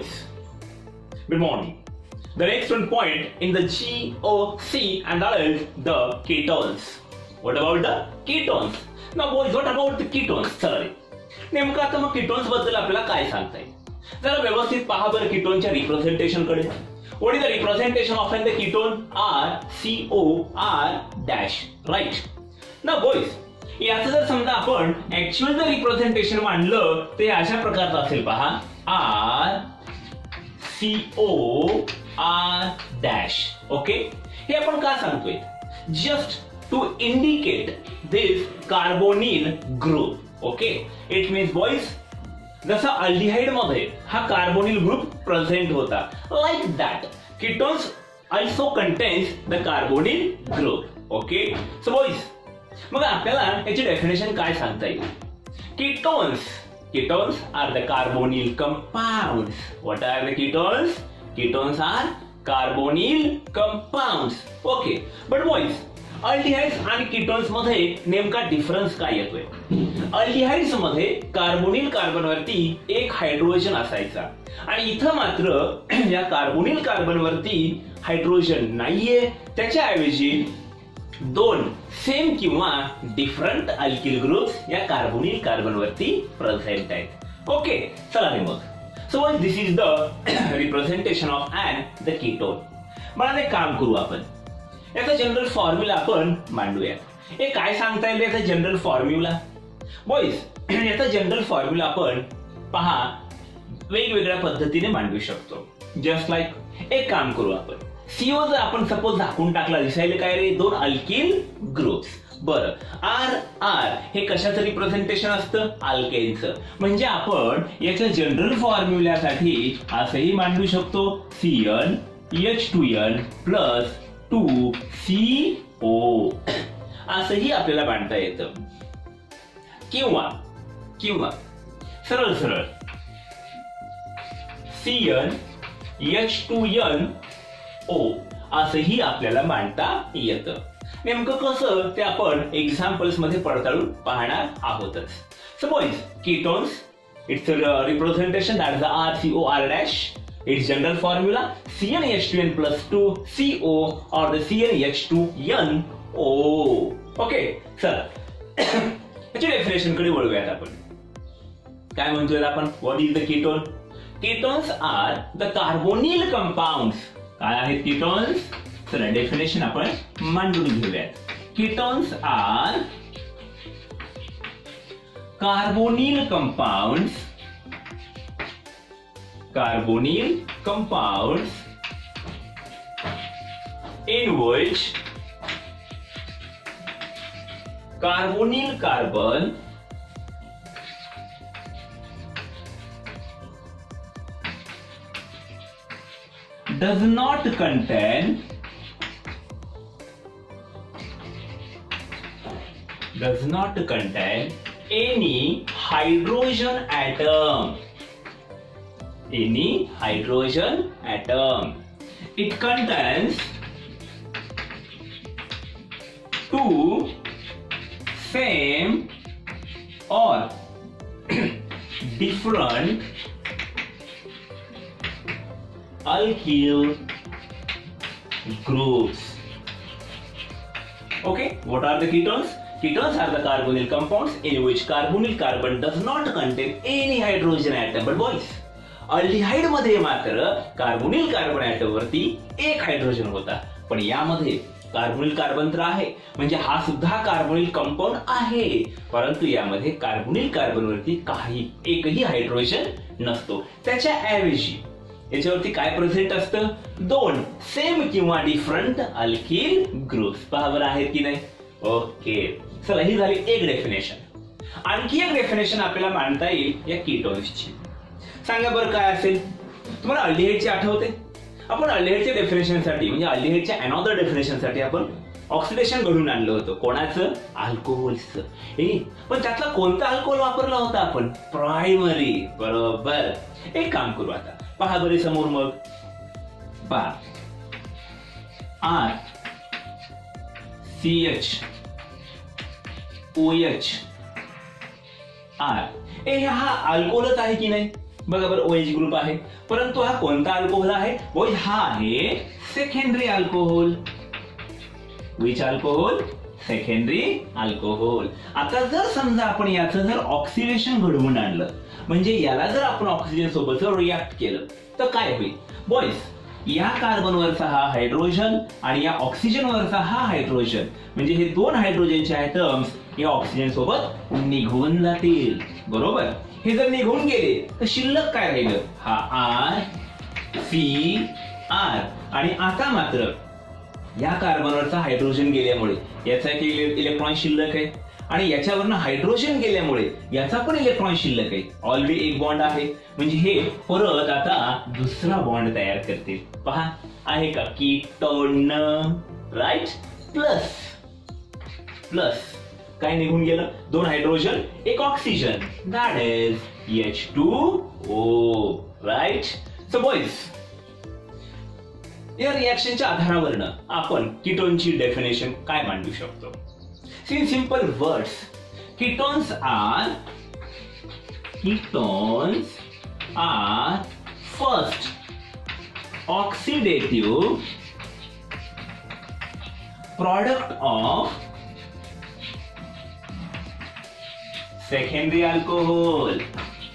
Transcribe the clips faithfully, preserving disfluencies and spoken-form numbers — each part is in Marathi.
boys, good morning. The next one point in the G O C, and that is the ketones. What about the ketones? Now boys, what about the ketones? Sorry. नेमकं आता मग ketones बद्दल आपल्याला काय सांगता येईल? जरा व्यवस्थित पहा बरं कीटोनच्या रिप्रेझेंटेशन कडे. What is the representation of the ketone? R C O R dash, right? Now boys, याचं जर समजा आपण ऍक्च्युअल जर रिप्रेझेंटेशन मांडलं ते अशा प्रकारचं असेल पहा. R C O R dash. Okay, हे आपण का सांगतोय? Just to indicate this carbonyl group. Okay, it means boys, जसा अल्डिहाइड मध्ये हा कार्बोनिल ग्रुप प्रेझेंट होता, like that ketones also contains the carbonyl group. Okay, so boys, मग आपल्याला याची डेफिनेशन काय सांगता येईल? Ketones Ketones are the carbonyl compounds. What are the ketones? Ketones are carbonyl compounds. Okay, but boys, aldehydes आणि ketones मध्ये नेमका डिफरन्स काय येतोय? aldehydes मध्ये कार्बोनिल कार्बन वरती एक हायड्रोजन असायचा आणि इथं मात्र या कार्बोनिल कार्बन वरती हायड्रोजन नाहीये, त्याच्या ऐवजी दोन सेम किंवा डिफरंट अल्किल ग्रुप्स या कार्बोनिल कार्बन वरती प्रेझेंट आहेत. ओके, चला मग. So this is the representation of an the ketone. मला एक काम करू, आपण याचा जनरल फॉर्म्युला आपण मांडूया. हे काय सांगता येईल याचा जनरल फॉर्म्युला? बॉईज, याचा जनरल फॉर्म्युला आपण पहा वेगवेगळ्या पद्धतीने मांडू शकतो. जस्ट लाईक एक काम करू, आपण सीओ जर आपण सपोज झाकून टाकला, दिसायला काय रे? दोन अल्किल ग्रुप्स. बरं, आर आर हे कशाचं रिप्रेझेंटेशन असतं? अल्केनचं. म्हणजे आपण याच्या जनरल फॉर्म्युल्यासाठी असंही मांडू शकतो, C N H two N plus two C O असंही आपल्याला मांडता येतं. किंवा किंवा सरळ सरळ C N H two N O असंही आपल्याला मांडता येतं. नेमकं कसं ते आपण एक्झाम्पल्स मध्ये पडताळून पाहणार आहोतच. So boys, ketones, it's representation that is R C O R dash. It's general formula C N H two N plus two C O or the C N H two N O. Okay, चला याच्या डेफिनेशन कडे वळूयात. आपण काय म्हणतोय आपण? What is the ketone? Ketones are the carbonyl compounds. काय आहेत कीटोन्स? चला डेफिनेशन आपण मांडून घेऊयात. Ketones are carbonyl compounds carbonyl compounds in which carbonyl carbon does not contain does not contain any hydrogen atom any hydrogen atom. It contains two same or different alkyl groups. Okay, what are the ketones? Ketones are the carbonyl compounds in which carbonyl carbon does not contain any hydrogen atom. But boys, aldehyde मध्ये मात्र कार्बोनिल कार्बन ऍटम वरती एक हायड्रोजन होता, पण यामध्ये कार्बोनिल कार्बन तर आहे, म्हणजे हा सुद्धा कार्बोनिल कंपाऊंड आहे, परंतु यामध्ये कार्बोनिल कार्बन वरती काही एकही हायड्रोजन नसतो. त्याच्या ऐवजी याच्यावरती काय प्रेझेंट असतं? दोन सेम किंवा डिफरंट अल्किल ग्रुप्स. बरोबर आहेत की नाही? ओके, चला ही झाली एक डेफिनेशन. आणखी एक डेफिनेशन आपल्याला मांडता येईल या कीटोन्सची. सांगा बरं काय असेल? तुम्हाला अल्डिहाइडची आठवते? आपण अल्डिहाइडच्या डेफिनेशनसाठी म्हणजे अल्डिहाइडच्या अनॉदर डेफिनेशनसाठी आपण ऑक्सिडेशन घडून आणलं होतं. कोणाचं? अल्कोहोलचं. पण त्यातला कोणता अल्कोहोल वापरला होता आपण? प्रायमरी. बरोबर. एक काम करू आता, पहा बरे समोर, मग पहा R C H O H R. ए हा अल्कोहोलच आहे की नाही? बघा बरं ओएच ग्रुप आहे, परंतु हा कोणता अल्कोहोल आहे बॉयज? हा आहे secondary alcohol. Which alcohol? Secondary alcohol. आता जर समजा आपण याचं जर ऑक्सिडेशन घडवून आणलं, म्हणजे याला जर आपण ऑक्सिजन सोबत रिॲक्ट केलं तर काय होईल बॉयज? या कार्बनवरचा हा हायड्रोजन आणि या ऑक्सिजनवरचा हा हायड्रोजन, म्हणजे हे दोन हायड्रोजनचे आयटम्स या ऑक्सिजन सोबत निघून जातील. बरोबर? हे जर निघून गेले तर शिल्लक काय राहिलं? हा आर सी आर. आणि आता मात्र या कार्बनवरचा हायड्रोजन गेल्यामुळे याचा एक इलेक्ट्रॉन शिल्लक आहे आणि याच्यावरनं हायड्रोजन गेल्यामुळे याचा पण इलेक्ट्रॉन शिल्लक आहे. ऑलरेडी एक बॉन्ड आहे, म्हणजे हे परत आता दुसरा बॉन्ड तयार करतील. पहा आहे का? कीटोन. राईट? प्लस प्लस काय निघून गेलं? दोन हायड्रोजन एक oxygen. That is H two O. Right? So boys, या रिएक्शनच्या आधारावरनं आपण कीटोनची डेफिनेशन काय मांडू शकतो? In simple words, ketones are ketones are first oxidative product of secondary alcohol.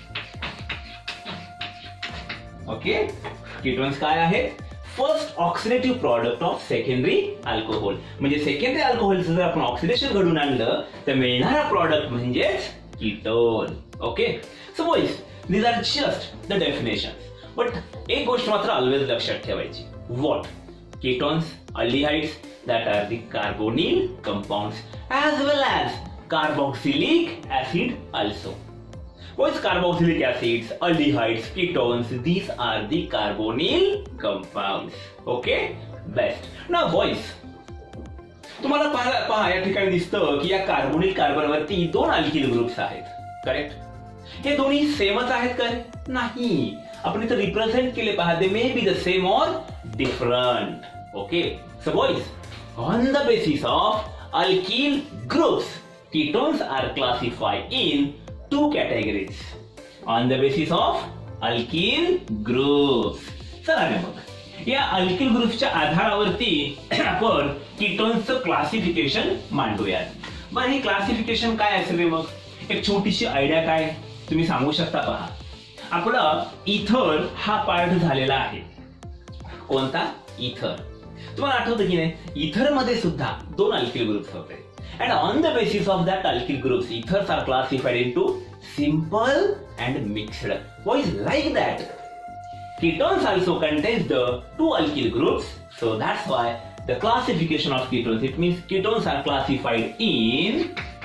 Okay, ketones काय आहे? First oxidative product of secondary alcohol. म्हणजे सेकंडरी अल्कोहोलचं जर आपण ऑक्सिडेशन घडून आणलं तर मिळणारा प्रॉडक्ट म्हणजेच ketone. Okay, so boys, these are just the definition. But एक गोष्ट मात्र ऑलवेज लक्षात ठेवायची. What? Ketones, aldehydes that are the carbonyl compounds as well as carboxylic acid also. Boys, carboxylic acids, aldehydes, ketones, these are the carbonyl compounds. Okay, best. Now boys, तुम्हाला पहा पहा या ठिकाणी दिसतं की या कार्बोनिल कार्बनवरती दोन अल्किल ग्रुप्स आहेत. करेक्ट? हे दोन्ही सेमच आहेत का? नाही. आपण इथे रिप्रेझेंट केले पहा. They may be the same or different. Okay, so boys, on the basis of alkyl groups, ketones are classified in two categories on the basis of alkyl groups. चला मग या अल्किल ग्रुप्सच्या आधारावरती आपण कीटोन्सचं क्लासिफिकेशन मांडूयात. बरं, हे क्लासिफिकेशन काय असेल मग? एक छोटीशी आयडिया काय तुम्ही सांगू शकता? पहा, आपला इथर हा पार्ट झालेला आहे. कोणता? इथर. तुम्हाला आठवतं की नाही? इथर मध्ये सुद्धा दोन अल्किल ग्रुप्स होते. And on the basis of that alkyl groups, ethers are classified into simple and mixed. Why is like that? Ketones also contains the two alkyl groups, so that's why the classification of ketones, it means ketones are classified in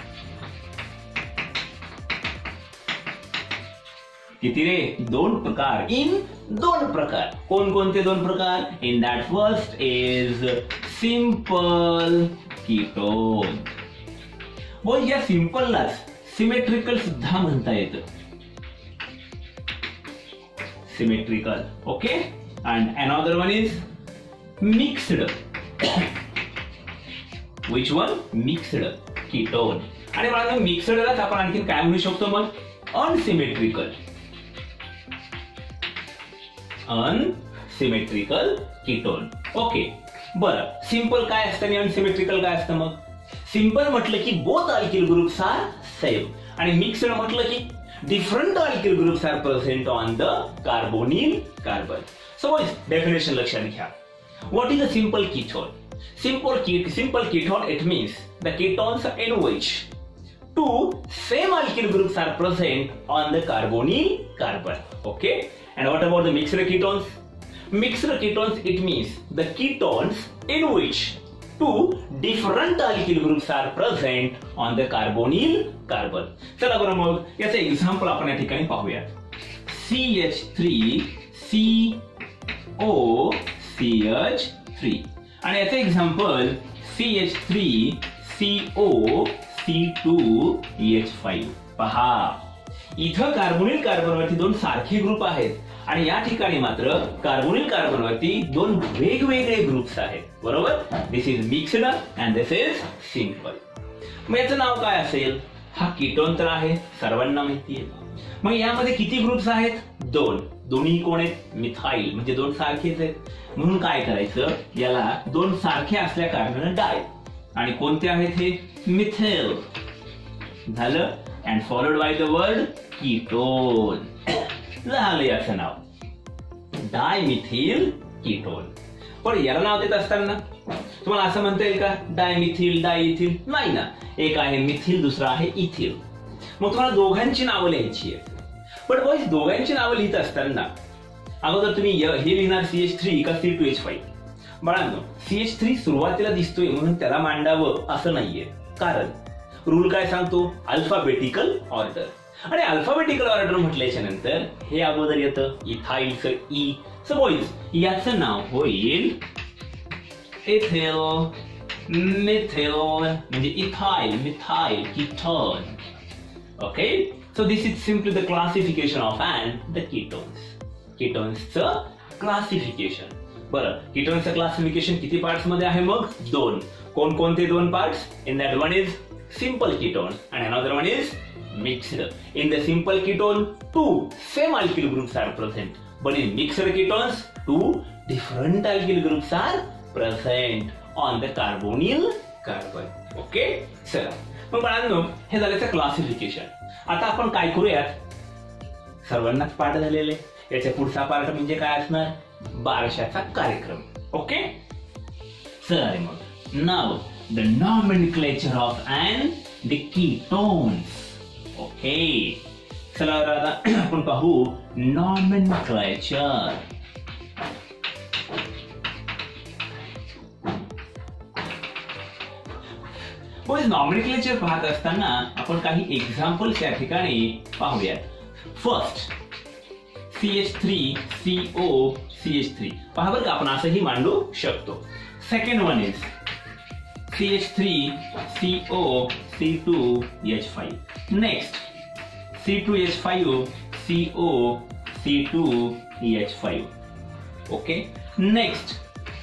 किती रे? दोन प्रकार. इन दोन प्रकार. कोण कोणते दोन प्रकार? In that first is simple ketone. बोल, या सिंपललाच सिमेट्रिकल सुद्धा म्हणता येतं. Symmetrical. Okay, and another one is mixed. Which one? Mixed ketone. आणि मला मिक्स्डलाच आपण आणखी काय म्हणू शकतो मग? अनसिमेट्रिकल. Unsymmetrical ketone. ओके, बरं, सिंपल काय असतं आणि अनसिमेट्रिकल काय असतं? मग सिंपल म्हटलं की both alkyl groups are same, आणि मिक्स्ड म्हटलं की different alkyl groups are present on the carbonyl carbon. So definition लक्षात घ्या. What is a simple ketone? Simple simple ketone, it means the ketones in which two same alkyl groups are present on the carbonyl carbon. Okay, and what about the mixed ketones? Mixed ketones, it means the ketones in which two different alkyl groups are present on the carbonyl carbon. चला बरं मग याचं एक्झाम्पल आपण या ठिकाणी पाहूया. C H three C O C H three आणि याचं example C H three C O C two H five. पहा, इथं कार्बोनिल कार्बनवरती दोन सारखे ग्रुप आहेत आणि या ठिकाणी मात्र कार्बोनिल कार्बनवरती दोन वेगवेगळे ग्रुप्स आहेत. बरोबर? This is mixed and this is simple. मग याचं नाव काय असेल? हा कीटोन तर आहे, सर्वांना माहिती आहे. मग यामध्ये किती ग्रुप्स आहेत? दोन. दोन्ही कोण आहेत? मिथाइल, म्हणजे दोन सारखेच आहेत. म्हणून काय करायचं, याला दोन सारखे असल्या कारणाने डाय. आणि कोणते आहेत हे? मिथेल. झालं. And followed by the word ketone. झालं याचं नाव डायमिथिल कीटोन. पण याला नाव देत असताना तुम्हाला असं म्हणता येईल का डायमिथिल डायइथिल? नाही ना. एक आहे मिथिल, दुसरा आहे इथिल. मग तुम्हाला दोघांची नावं लिहायची आहेत. पण बॉईज दोघांची नावं लिहित असताना अगोदर तुम्ही हे लिहिणार सी एच थ्री का सी टू एच फाईव्ह? बाळांनो, सी एच थ्री सुरुवातीला दिसतोय म्हणून त्याला मांडावं असं नाहीये. कारण रूल काय सांगतो? Alphabetical order. आणि अल्फाबेटिकल ऑर्डर म्हटल्याच्या नंतर हे अगोदर येतं इथाइलचं ई. सो बॉईज याचं नाव होईल इथिल, मिथिल, म्हणजे ethyl, methyl, ketone. Okay, so this is simply the classification of and the ketones. कीटोन्सचं क्लासिफिकेशन. बरं, कीटोन्सचं क्लासिफिकेशन किती पार्ट्स मध्ये आहे? मग दोन. कोणकोणते दोन parts? In that one is simple ketone and another one is mixed. In the simple ketone, two same alkyl groups are present, but in mixed ketones, two different alkyl groups are present on the carbonyl carbon. Okay? चला, मग बाळांनो हे झालं क्लासिफिकेशन. आता आपण काय करूयात? सर्वांनाच पाठ झालेले. याच्या पुढचा पार्ट म्हणजे काय असणार? बारशाचा कार्यक्रम. ओके, चला मग नाव the nomenclature of and the ketones. Okay, चला आता आपण पाहू nomenclature. बोल nomenclature पाहत असताना आपण काही एक्झाम्पल्स या ठिकाणी पाहूयात. First C H three C O C H three. पहा बरं का, आपण असंही मांडू शकतो. Second one is C H three C O C two H five. Next, C two H five C O C two H five. Okay. Next,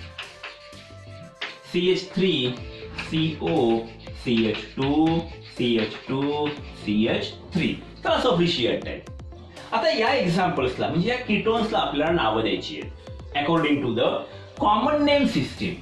C H three C O C H two C H two C H three. तर सफिशियंट आहे. आता या एक्झाम्पल्सला म्हणजे या कीटोन्सला आपल्याला नावं द्यायची आहेत according to the common name system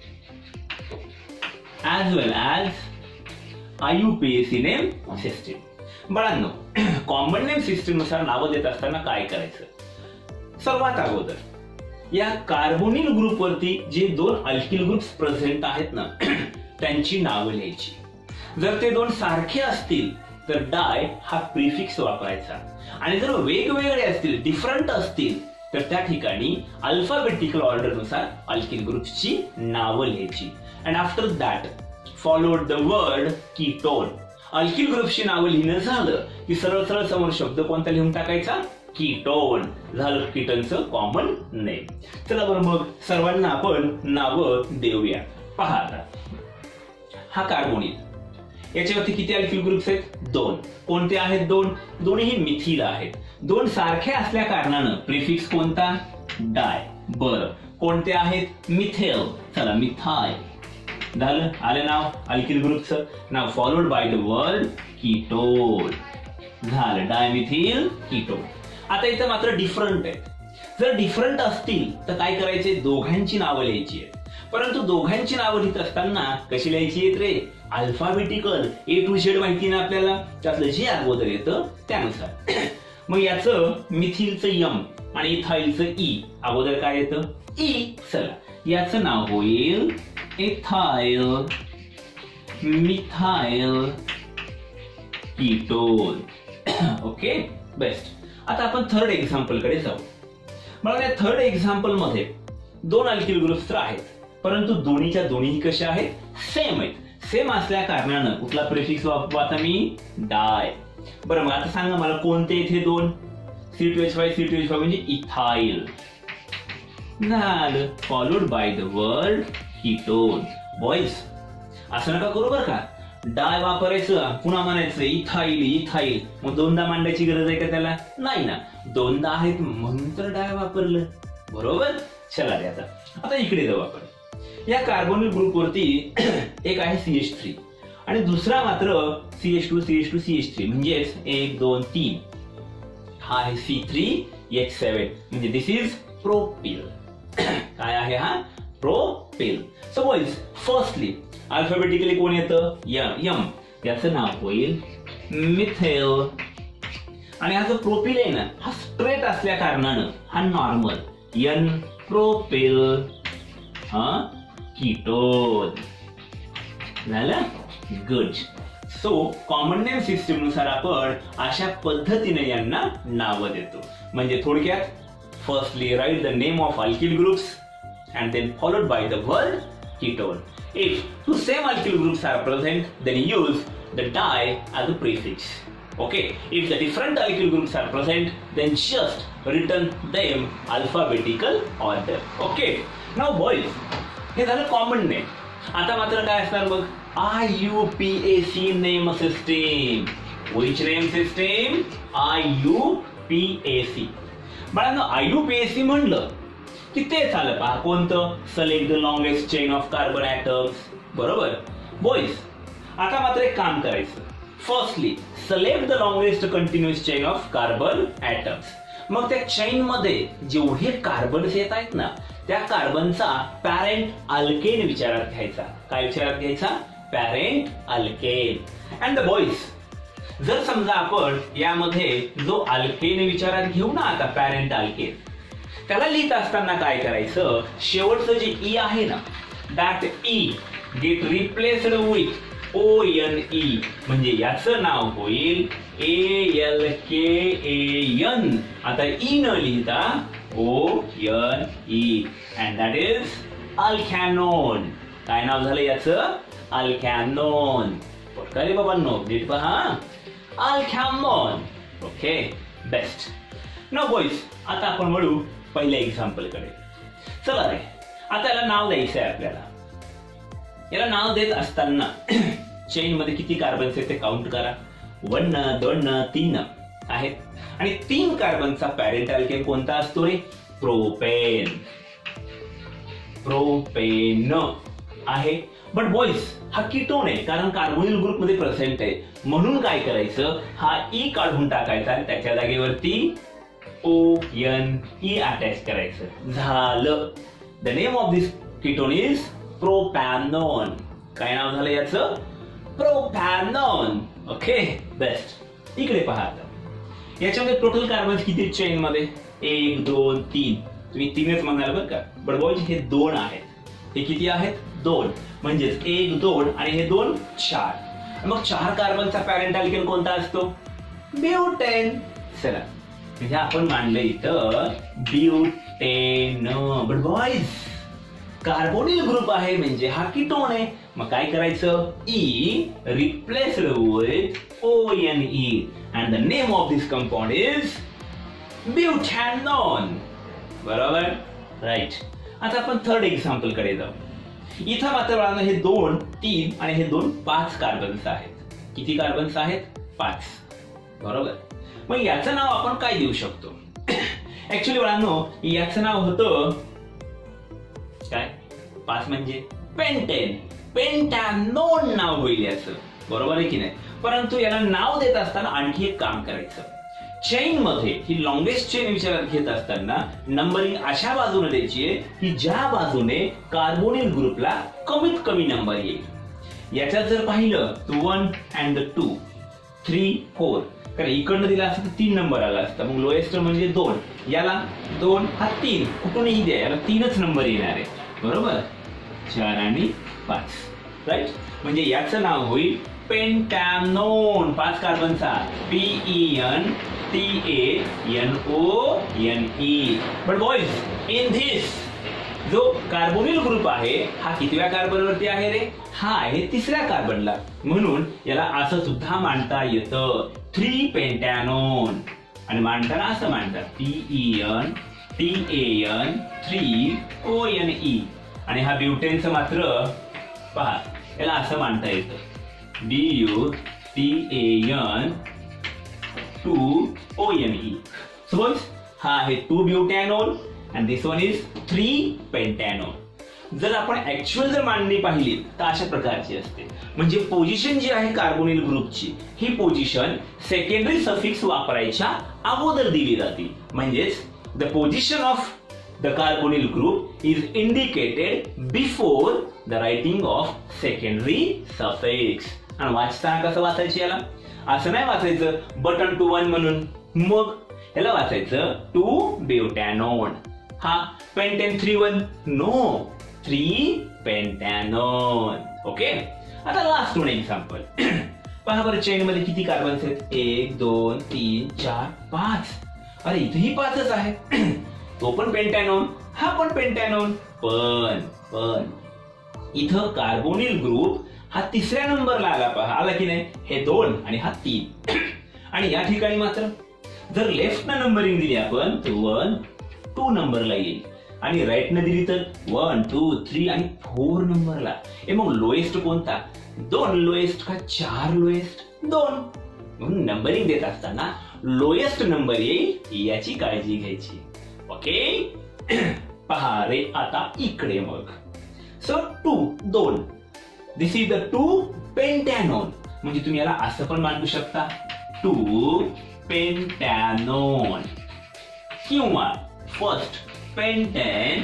as well as I U P A C name system. बाळांनो, कॉमन नेम सिस्टीम नुसार नावं देत असताना काय करायचं? सर्वात अगोदर या कार्बोनिल ग्रुप वरती जे दोन अल्किल ग्रुप्स प्रेझेंट आहेत ना त्यांची नावं लिहायची. जर ते दोन सारखे असतील तर डाय हा प्रिफिक्स वापरायचा. आणि जर वेगवेगळे असतील, डिफरंट असतील, तर त्या ठिकाणी अल्फाबेटिकल ऑर्डर नुसार अल्किल ग्रुप्सची नावं लिहायची. And after that followed the word ketone. अल्किल ग्रुपची नावं लिहिणं झालं की सरळ सरळ समोर शब्द कोणता लिहून टाकायचा? कीटोन. झालं कीटोनचं कॉमन नेम. चला बरं मग सर्वांना आपण नावं देऊया. पहा आता, हा कार्बोनिल, याच्यावरती किती अल्किल ग्रुप्स आहेत? दोन. कोणते आहेत दोन? दोन्ही मिथिल आहेत. दोन सारखे असल्या कारणानं प्रिफिक्स कोणता? डाय. बरं, कोणते आहेत? मिथेल. चला मिथाइल. झालं, आलं नाव अल्किल ग्रुपचं नाव followed by the word ketone. झालं डायमिथिल कीटोन. आता इथं मात्र डिफरंट आहेत. जर डिफरंट असतील तर काय करायचे? दोघांची नावं लिहायची आहेत. परंतु दोघांची नावं लिहित असताना कशी लिहायची आहेत रे? अल्फाबेटिकल. ए टू झेड माहिती ना आपल्याला, त्यातलं जे अगोदर येतं त्यानुसार. मग याचं मिथिलचं यम आणि इथाइलचं ई. अगोदर काय येतं? ई. चला, याचं नाव होईल ethyl methyl ketone. Okay, best. आता आपण थर्ड एक्झाम्पल कडे जाऊ. मला या थर्ड एक्झाम्पल मध्ये दोन अल्किल ग्रुप्स तर आहेत, परंतु दोन्हीच्या दोन्ही कशा आहेत? सेम आहेत. सेम असल्या कारणानं कुठला प्रिफिक्स वापरू आता मी? डाय. बरं, मग आता सांगा मला कोणते इथे दोन? C two H five C two H five म्हणजे इथाइल. झालं, followed by the word ketone. Boys असं नका करू बरं का. डाय वापरायचं पुन्हा म्हणायचं इथाइल इथाइल. मग दोनदा मांडायची गरज आहे का त्याला? नाही ना. दोनदा आहेत म्हणून तर डाय वापरलं. बरोबर. चला रे, आता आता इकडे जाऊ आपण. या कार्बोनिल ग्रुप वरती एक आहे सी एच थ्री आणि दुसरा मात्र C H two C H two C H three म्हणजेच एक दोन तीन. हा आहे सी थ्री एच सेवन म्हणजे दिस इज प्रोपिल. काय आहे हा? Propyl. So boys firstly alphabetically कोण येतं? यम. याचं नाव होईल मिथेल. आणि हा जो प्रोपिल आहे ना हा स्ट्रेट असल्या कारणानं हा नॉर्मल एन प्रोपिल हा कीटोन झालं. Good. So common name system नुसार आपण अशा पद्धतीने यांना नावं देतो. म्हणजे थोडक्यात firstly write the name of alkyl groups and then followed by the word ketone. If two same alkyl groups are present, then use the di as a prefix. Okay. If the different alkyl groups are present, then just return them alphabetical order. Okay. Now boys, हे झालं कॉमन नेम. आता मात्र काय असणार बघ? I U P A C name system. Which name system? I U P A C. बाळांनो I U P A C म्हणलं की ते झालं पहा कोणतं? Select the longest chain of carbon atoms. बरोबर बॉईज. आता मात्र एक काम करायचं. Firstly select the longest continuous chain of carbon atoms. मग त्या चेन मध्ये जेवढे कार्बन्स येत आहेत ना त्या कार्बनचा पॅरेंट अल्केन विचारात घ्यायचा. काय विचारात घ्यायचा? Parent alkane. And the boys जर समजा आपण यामध्ये जो अल्केन विचारात घेऊ ना आता पॅरेंट अल्केन त्याला लिहित असताना काय करायचं? शेवटचं जे ई आहे ना that E get replaced with O N E म्हणजे याचं नाव होईल A L K A N. आता ई न लिहिता O N E and that is alkanone. काय नाव झालं याचं? अल्कॅनोन. पटकारे बाबांनो नीट पहा alkanone. Okay best. Now boys आता आपण वळू पहिल्या एक्झाम्पल कडे. चला रे आता याला नाव द्यायचं आहे आपल्याला. याला नाव देत असताना चेन मध्ये किती कार्बन्स आहेत ते काउंट करा. वन दोन तीन आहेत आणि तीन कार्बनचा पॅरेंट अल्केन कोणता असतो रे? प्रोपेन. प्रोपेन आहे. बट बॉईज हा कीटोन आहे कारण कार्बोनिल ग्रुप मध्ये प्रेझेंट आहे म्हणून काय करायचं? हा ई काढून टाकायचा आणि त्याच्या जागेवरती O N E अटॅच करायचं. झालं. The name of this ketone is propanone. काय नाव झालं याचं? प्रोपॅनोन. Okay best. इकडे पहा आता याच्यामध्ये टोटल कार्बन्स किती चेन मध्ये? एक दोन तीन. तुम्ही तीनच म्हणाल बरं का. बट बॉईज हे दोन आहेत. हे किती आहेत? दोन. म्हणजेच एक दोन आणि हे दोन चार. मग चार कार्बनचा पॅरेंट अल्केन कोणता असतो? ब्युटेन. चला म्हणजे आपण मांडलं इथं butane. But boys carbonyl group आहे म्हणजे हा कीटोन आहे. मग काय करायचं? E replaced with O N E and the name of this compound is butanone. बरोबर राईट. आता आपण थर्ड एक्झाम्पल कडे जाऊ. इथं मात्र हे दोन तीन आणि हे दोन पाच कार्बन्स आहेत. किती कार्बन्स आहेत? पाच. बरोबर. मग याचं नाव आपण काय देऊ शकतो? ऍक्च्युली बाळांनो याचं नाव होतं काय? पाच म्हणजे पेंटेन. पेंटॅनोन नाव होईल याचं. बरोबर आहे की नाही? परंतु याला नाव देत असताना आणखी एक काम करायचं. चेन मध्ये ही लॉंगेस्ट चेन विचारात घेत असताना नंबरिंग अशा बाजूने द्यायची आहे की ज्या बाजूने कार्बोनिल ग्रुपला कमीत कमी नंबर येईल. याच्यात जर पाहिलं तर one and two three four कारण इकडनं दिला असतं तर तीन नंबर आला असता. मग लोएस्ट म्हणजे दोन. याला दोन हा तीन कुठूनही द्या याला तीनच नंबर येणार आहे. बरोबर. चार आणि पाच. राईट. म्हणजे याचं नाव होईल पेंटॅनोन. पाच कार्बनचा P E N T A N N N. But boys in this जो कार्बोनिल ग्रुप आहे हा कितव्या कार्बन वरती आहे रे? हा आहे तिसऱ्या कार्बनला. म्हणून याला असं सुद्धा मांडता येतं थ्री पेंटॅनोन. आणि मांडताना असं मांडतात PE E N T N three O N E. आणि हा ब्युटेनचं मात्र पहा याला असं मांडता येतं बी U T T N to O N E. Suppose हा आहे to ब्युटॅनोन and this one is three pentanone. जर आपण ऍक्च्युअल जर मांडणी पाहिली तर अशा प्रकारची असते. म्हणजे पोझिशन जी आहे कार्बोनिल ग्रुपची ही पोझिशन सेकंडरी सफिक्स वापरायच्या अगोदर दिली जाते. म्हणजेच the position of the carbonyl group is indicated before the writing of secondary suffix. आणि वाचताना कसं वाचायचं याला? असं नाही वाचायचं बटन टू वन म्हणून, मग याला वाचायचं टू ब्युटॅनोन. हा pentane three one, no, three pentanone. Okay, आता लास्ट वन एक्झाम्पल पहा बरं. चेन मध्ये किती कार्बन्स आहेत? एक, दोन, तीन, चार, पाच. अरे इथेही पाचच आहे. तो पण पेंटॅनोन, हा पण पेंटॅनोन. पण पण इथं कार्बोनिल ग्रुप हा तिसऱ्या नंबरला आला. पहा आला की नाही? हे दोन आणि हा तीन. आणि या ठिकाणी मात्र जर लेफ्ट न नंबरिंग दिली आपण तर वन टू नंबरला येईल, आणि राईट न दिली तर वन टू थ्री आणि फोर नंबरला. ए मग लोएस्ट कोणता? दोन लोएस्ट का चार लोएस्ट? दोन. म्हणून नंबरिंग देत असताना लोएस्ट नंबर येईल याची काळजी घ्यायची. ओके, पहा रे आता इकडे मग. सो टू, दोन, this is the two pentanone. म्हणजे तुम्ही याला असं पण मांडू शकता, टू पेंटॅनोन, किंवा first pentan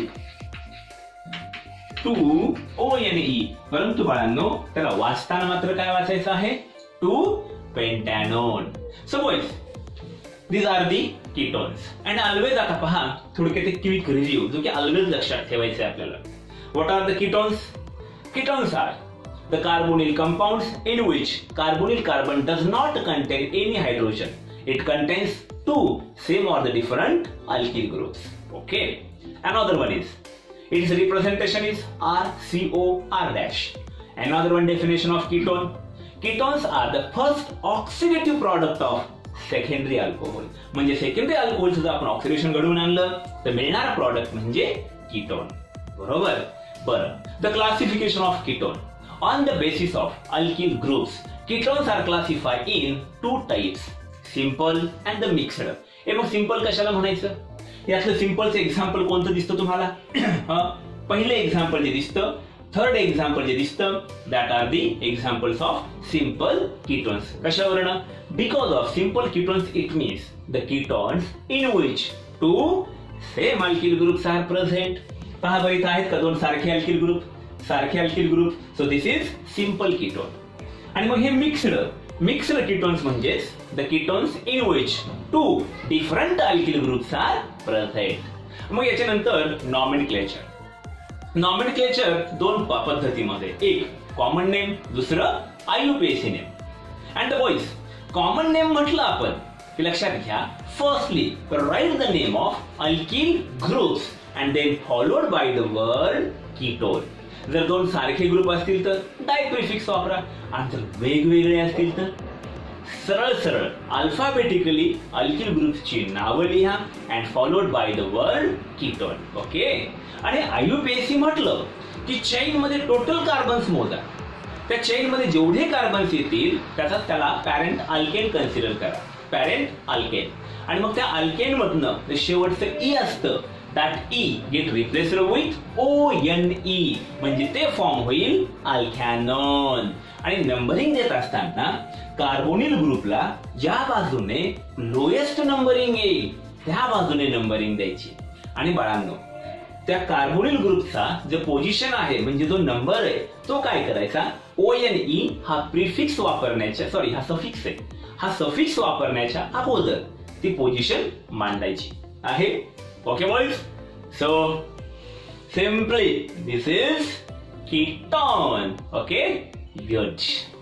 two O N E. परंतु बाळांनो त्याला वाचताना मात्र काय वाचायचं आहे? Two pentanone. So boys, these are the ketones and always आता पहा थोडक्यात एक क्विक रिव्ह्यू जो की always लक्षात ठेवायचं आहे आपल्याला. What are the ketones? Ketones are the carbonyl compounds in which carbonyl carbon does not contain any hydrogen. It contains two same or the different alkyl groups. Okay. Another one is its representation is R C O R dash. Another one definition of ketone. Ketones are the first oxidative product of secondary alcohol. म्हणजे सेकंडरी अल्कोहोलचं जर आपण ऑक्सिडेशन घडवून आणलं तर मिळणारा प्रॉडक्ट म्हणजे कीटोन. बरोबर. बरं, the classification of ketone on the basis of alkyl groups. Ketones are classified in two types, simple and the mixed. हे मग सिंपल कशाला म्हणायचं? यातलं सिंपलचं एक्झाम्पल कोणतं दिसतं तुम्हाला? पहिले एक्झाम्पल जे दिसतं, थर्ड एक्झाम्पल जे दिसतं, that are the examples of simple ketones. कशावरनं? Because of simple ketones it means the ketones in which two same alkyl groups are present. पहा बरं इथं आहेत का दोन सारखे अल्किल ग्रुप? सारखे alkyl group. So this is simple ketone. आणि मग हे मिक्स्ड मिक्स्ड कीटोन्स म्हणजेच the ketones in which two different alkyl groups are present. मग याच्यानंतर नॉमेनक्लेचर. नॉमेनक्लेचर दोन पद्धतीमध्ये, एक कॉमन नेम, दुसरं I U P A C name. And the boys, common name म्हटलं आपण की लक्षात घ्या, firstly write the name of alkyl groups and then followed by the word ketone. जर दोन सारखे ग्रुप असतील तर डाय प्रिफिक्स वापरा, आणि जर वेगवेगळे असतील तर सरळ सरळ अल्फाबेटिकली अल्किल ग्रुप्सची नावं लिहा and followed by the word ketone. Okay. आणि I U P A C म्हटलं की चेन मध्ये टोटल कार्बन्स मोजा. त्या चेन मध्ये जेवढे कार्बन्स येतील त्याचा त्याला पॅरेंट अल्केन कन्सिडर करा, पॅरेंट अल्केन. आणि मग त्या अल्केन मधनं शेवटचं ई असतं, that E get replaced with O N E, म्हणजे ते फॉर्म होईल अल्कॅनोन. आणि नंबरिंग देत असताना कार्बोनिल ग्रुपला ज्या बाजूने लोएस्ट नंबरिंग येईल त्या बाजूने नंबरिंग द्यायची. आणि बाळांनो, त्या कार्बोनिल ग्रुपचा जो पोझिशन आहे म्हणजे जो नंबर आहे तो काय करायचा? ओ एन ई हा प्रिफिक्स वापरण्याच्या, सॉरी हा सफिक्स आहे, हा सफिक्स वापरण्याच्या अगोदर ती पोझिशन मांडायची आहे. Okay boys. So simply this is ketone. Okay, good.